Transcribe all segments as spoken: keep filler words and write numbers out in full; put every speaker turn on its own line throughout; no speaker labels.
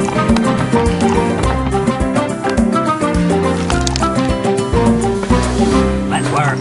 Let's work.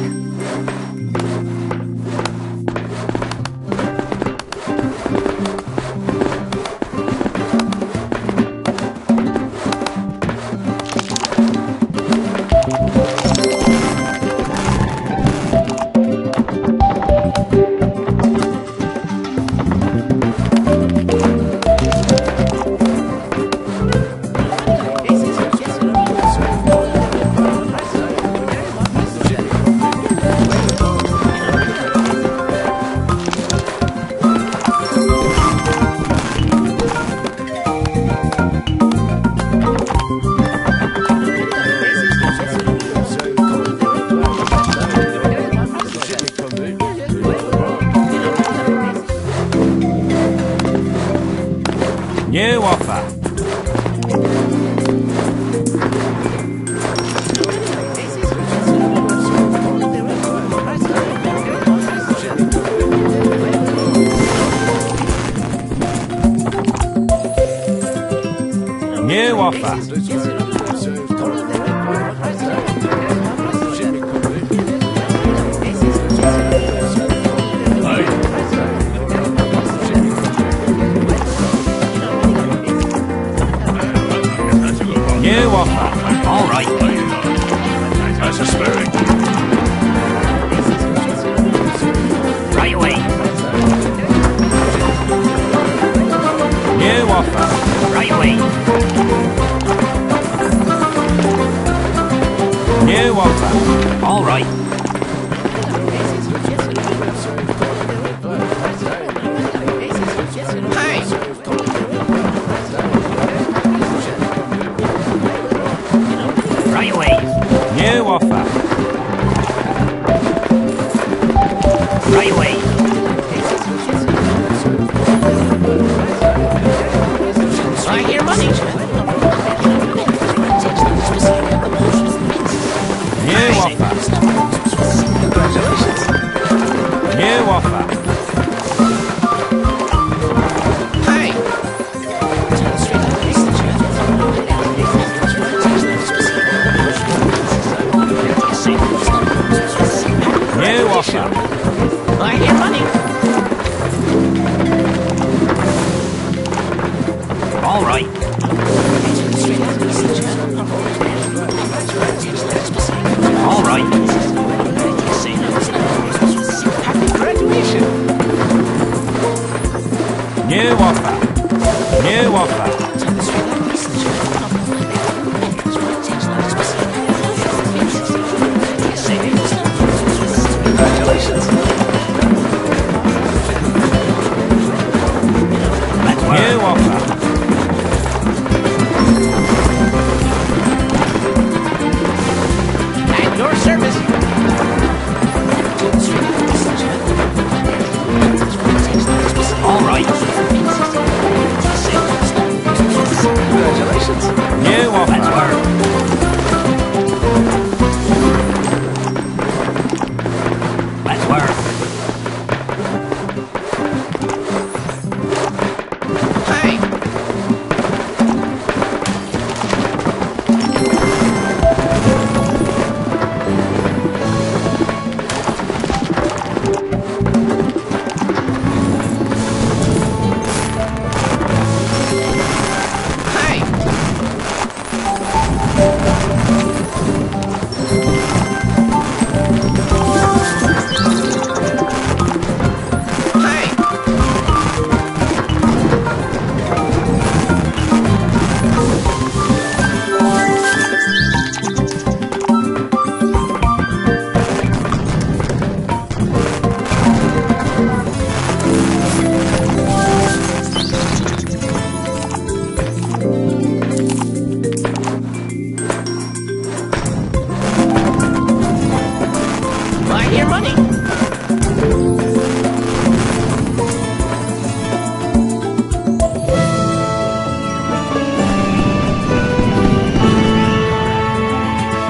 New offer. New offer. New offer.
All right.
That's a spirit.
Right away.
New offer.
Right away.
New offer.
All right. Right away.
New offer.
Right away. I hear money.
New offer. New offer.
Hey.
New offer.
I hear money. All right. All right. Graduation.
New offer. New offer.
Congratulations. Let's work.
New offer.
At your service. All right. Congratulations.
New offer.
Let's work. Let's work. Hey. I hear money.